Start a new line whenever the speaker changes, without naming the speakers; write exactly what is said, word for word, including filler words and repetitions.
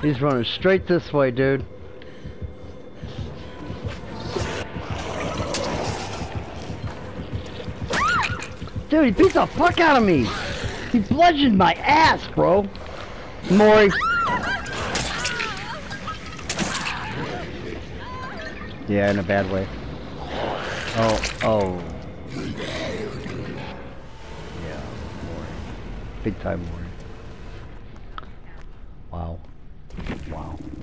He's running straight this way, dude. Dude, he beat the fuck out of me. He bludgeoned my ass, bro. Maury. Yeah, in a bad way. Oh, oh. Yeah, Maury. Big time Maury. Wow. Wow.